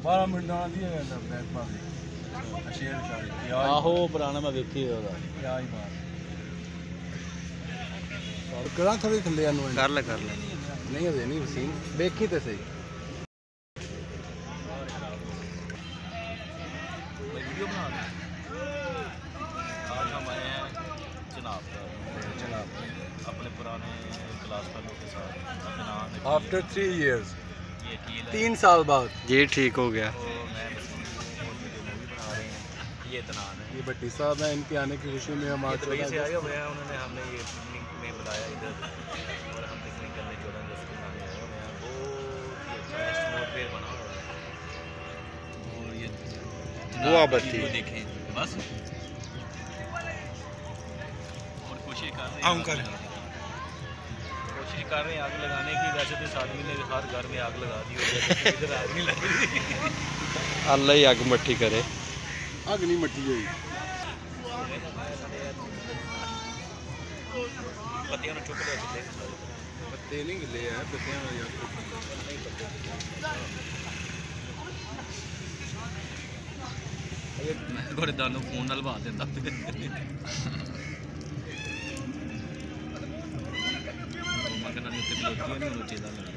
12 minute ਨਾਲ ਦੀ ਹੈ back ਪਾ ਦੇ ਸ਼ੇਅਰ ਕਰ ਆਹੋ ਪੁਰਾਣਾ ਮੈਂ ਵੇਖੀ ਉਹਦਾ ਕਿਆ ਹੀ ਬਾਤ ਔਰ ਕਿਹੜਾ ਥੋੜੀ ਥੱਲੇ ਨੂੰ ਕਰ ਲੈ ਨਹੀਂ ਹਜੇ ਨਹੀਂ ਵਸੀਮ ਵੇਖੀ ਤੇ ਸਹੀ वीडियो बना रहे आज हम आए हैं जनाब अपने पुराने क्लास वालों के साथ आफ्टर 3 years 3 साल बाद ये ठीक हो गया तो मैं मूवी बना रहे हैं ये तनान है ये भट्टी साहब हैं इनके आने की खुशी में हम आज दुबई से आए हुए हैं उन्होंने हमें ये पिकनिक में बुलाया इधर और हम पिकनिक करने 14 अगस्त को आने आए हुए हैं बहुत ही अच्छा एस्टिमेट पे बना हुआ है और ये वो बत्ती देखें बस और कोशिश कर रहे हैं आग लगाने की वैसे तो इस आदमी ने हर घर में आग लगा दी होगी इधर आग नहीं लग रही अल्लाह ही आग मट्ठी करे आग नहीं मट्टी हुई पत्तियां चुक लिया पत्ते नहीं गिले है पत्तियां घोड़े दानों फोन नाल बात देता मगर उत्ते खलोती नहीं चेता